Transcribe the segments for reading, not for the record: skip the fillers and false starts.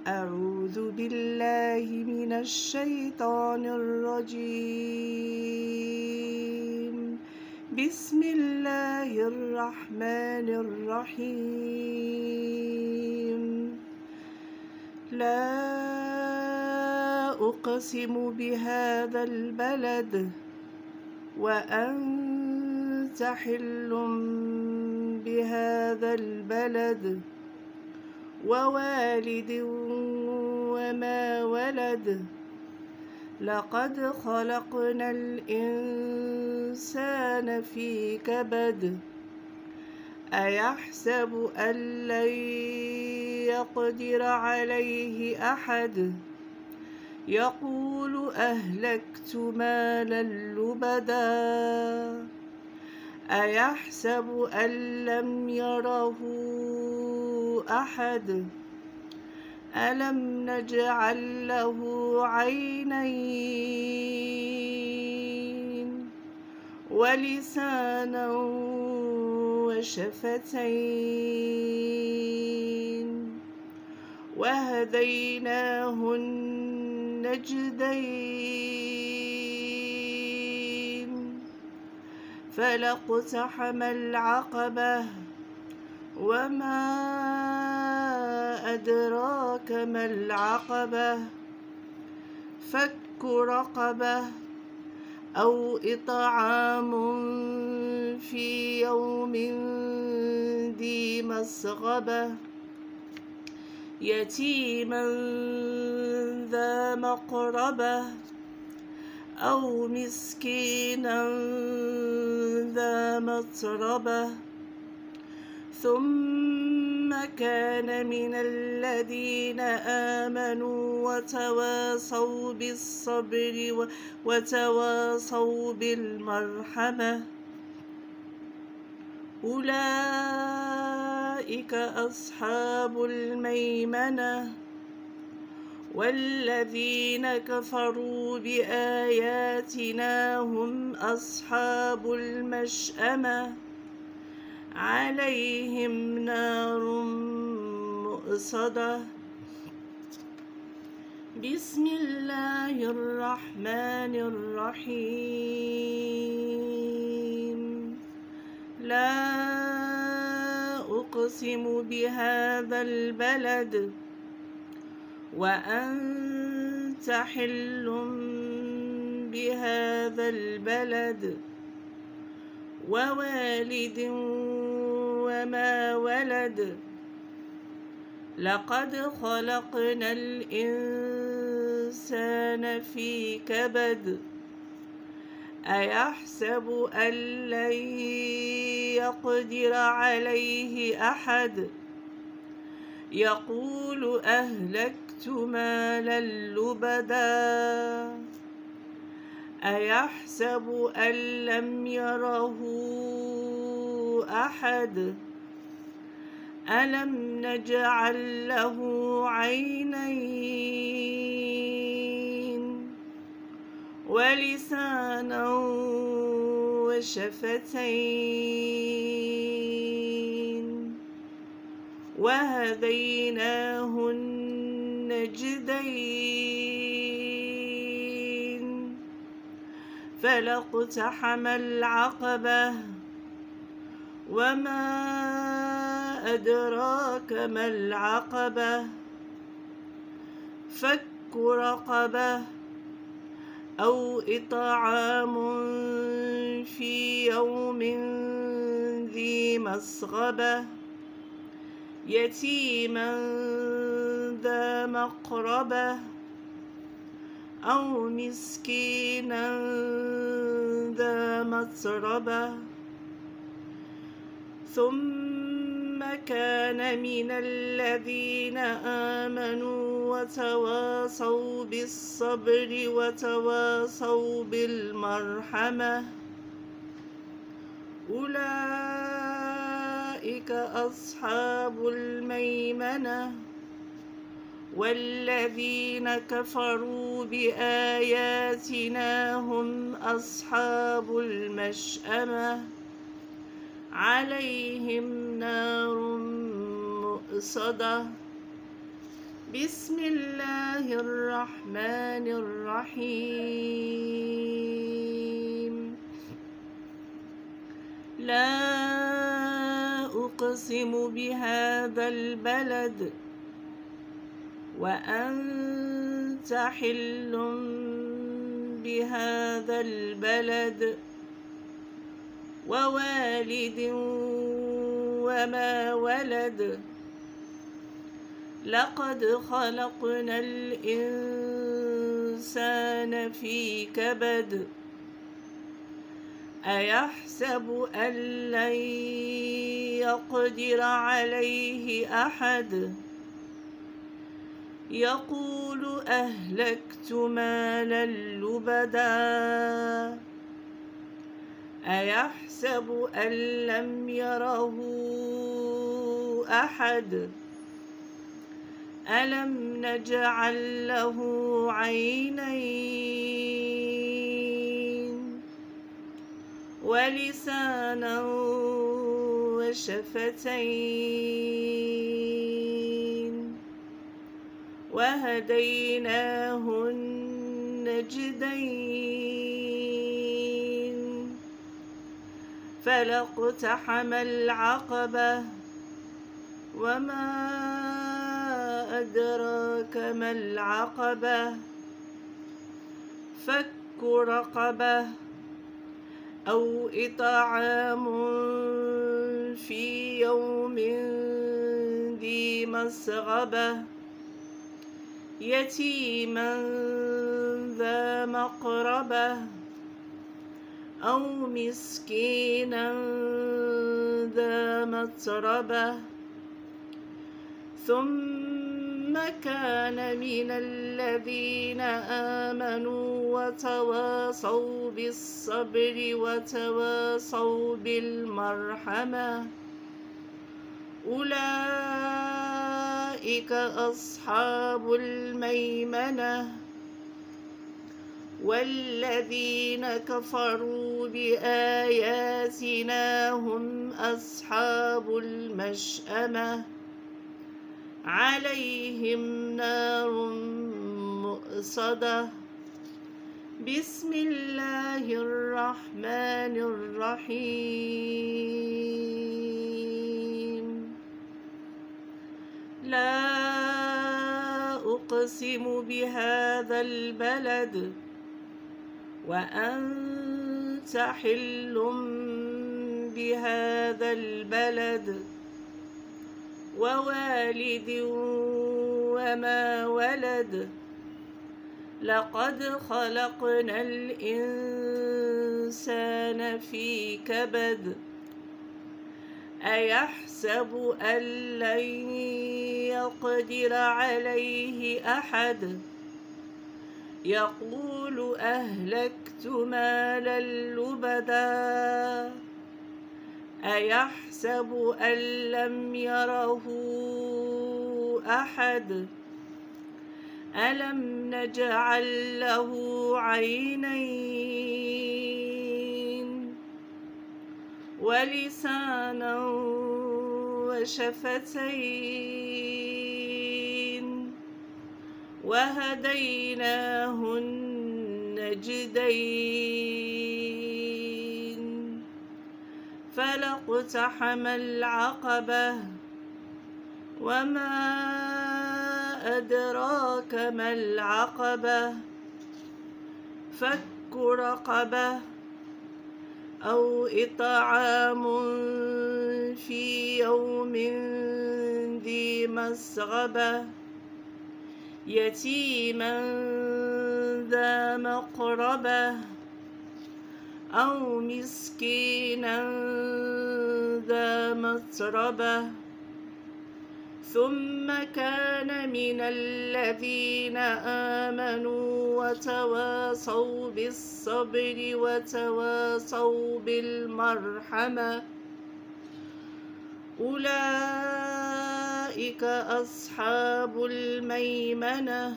أعوذ بالله من الشيطان الرجيم. بسم الله الرحمن الرحيم. لا أقسم بهذا البلد وأنت حل بهذا البلد ووالد وما ولد. لقد خلقنا الإنسان في كبد. أيحسب أن لن يقدر عليه أحد. يقول أهلكت مالا لبدا. أيحسب أن لم يره أحد. ألم نجعل له عينين ولسانا وشفتين وهديناه النجدين فلاقتحم العقبة وما أدراك ما العقبة. فك رقبة أو إطعام في يوم ذي مسغبة يتيما ذا مقربة أو مسكينا ذا متربة ثم كان من الذين آمنوا وتواصوا بالصبر وتواصوا بالمرحمة. أولئك أصحاب الميمنة. والذين كفروا بآياتنا هم أصحاب المشأمة. عليهم نار مؤصدة. بسم الله الرحمن الرحيم. لا أقسم بهذا البلد وأنت حل بهذا البلد ووالد وما ولد. لقد خلقنا الإنسان في كبد. أيحسب أن لن يقدر عليه أحد. يقول أهلكت مالا لبدا. أيحسب أن لم يره أحد. ألم نجعل له عينين ولسانا وشفتين وهديناه النجدين فلاقتحم العقبة وما أدراك ما العقبة. فك رقبة أو إطعام في يوم ذي مسغبة يتيما ذا مقربة أو مسكينا ذا متربة ثم كان من الذين آمنوا وتواصوا بالصبر وتواصوا بالمرحمة. أولئك أصحاب الميمنة. والذين كفروا بآياتنا هم أصحاب المشأمة. عليهم نار مؤصدة. بسم الله الرحمن الرحيم لا أقسم بهذا البلد وأنت حل بهذا البلد ووالد وما ولد لقد خلقنا الإنسان في كبد أيحسب أن لن يقدر عليه أحد يقول أهلكت مالا لبدا أيحسب أن لم يره أحد ألم نجعل له عينين ولسانا وشفتين وهديناه النجدين فلا اقتحم العقبة وما أدراك ما العقبة فك رقبة أو إطعام في يوم ذي مسغبة يتيما ذا مقربة أو مسكينا ذا متربة ثم كان من الذين آمنوا وتواصوا بالصبر وتواصوا بالمرحمة أولئك أصحاب الميمنة والذين كفروا بآياتنا هم أصحاب المشأمة عليهم نار مؤصدة بسم الله الرحمن الرحيم لا أقسم بهذا البلد وأنت حل بهذا البلد ووالد وما ولد لقد خلقنا الإنسان في كبد أيحسب أن لن يقدر عليه أحد يقول أهلكت مالا لبدا أيحسب أن لم يره أحد ألم نجعل له عينين ولسانا وشفتين وهديناه النجدين فلا اقتحم العقبة وما أدراك ما العقبة فك رقبة أو إطعام في يوم ذي مسغبة يتيما ذا مقربة أو مسكينا ذا متربة ثم كان من الذين آمنوا وتواصوا بالصبر وتواصوا بالمرحمة أولئك أصحاب الميمنة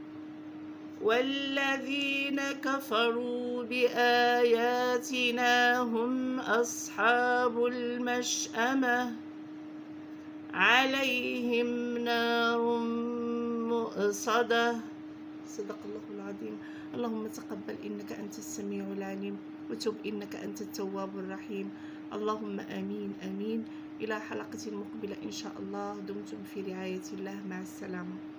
والذين كفروا بآياتنا هم أصحاب المشأمة عليهم نار مرصده. صدق الله العظيم. اللهم تقبل إنك أنت السميع العليم، وتب إنك أنت التواب الرحيم. اللهم آمين آمين. إلى حلقة مقبلة إن شاء الله. دمتم في رعاية الله. مع السلامة.